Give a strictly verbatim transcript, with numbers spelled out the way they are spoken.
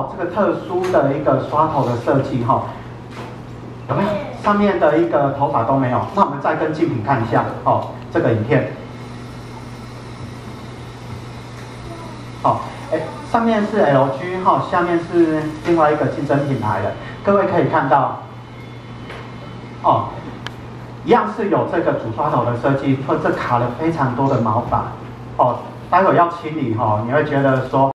这个特殊的一个刷头的设计哈，有没有？上面的一个头发都没有。那我们再跟竞品看一下哦，这个影片。好，哎，上面是 L G 哈，下面是另外一个竞争品牌的。各位可以看到，哦，一样是有这个主刷头的设计，或这卡了非常多的毛发。哦，待会要清理哈，你会觉得说。